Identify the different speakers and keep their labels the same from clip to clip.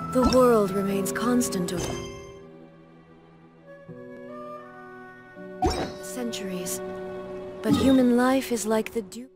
Speaker 1: The world remains constant over centuries, but human life is like the dew.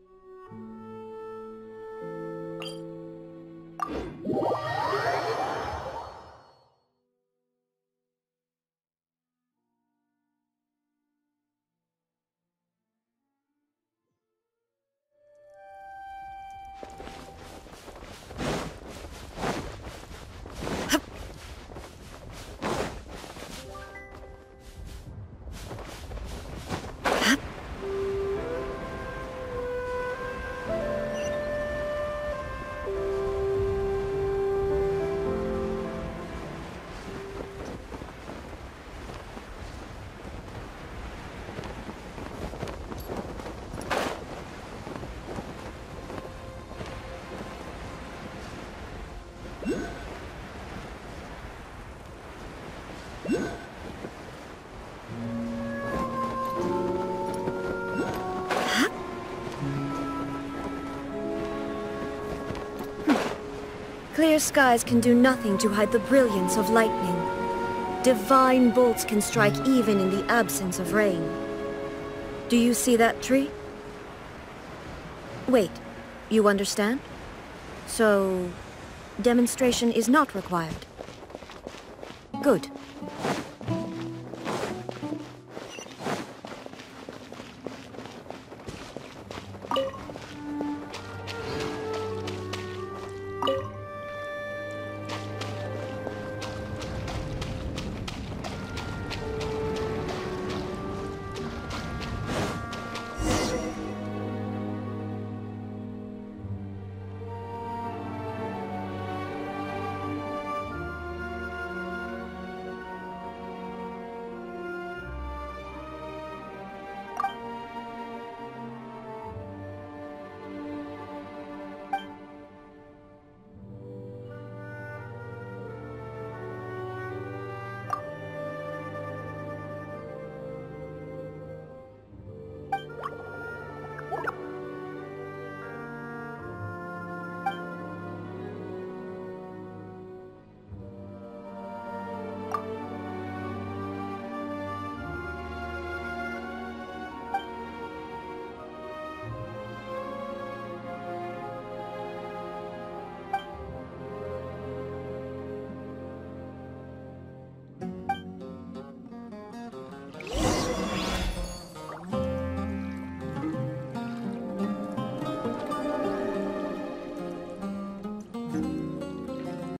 Speaker 1: Clear skies can do nothing to hide the brilliance of lightning. Divine bolts can strike even in the absence of rain. Do you see that tree? Wait, you understand? So, demonstration is not required. Good.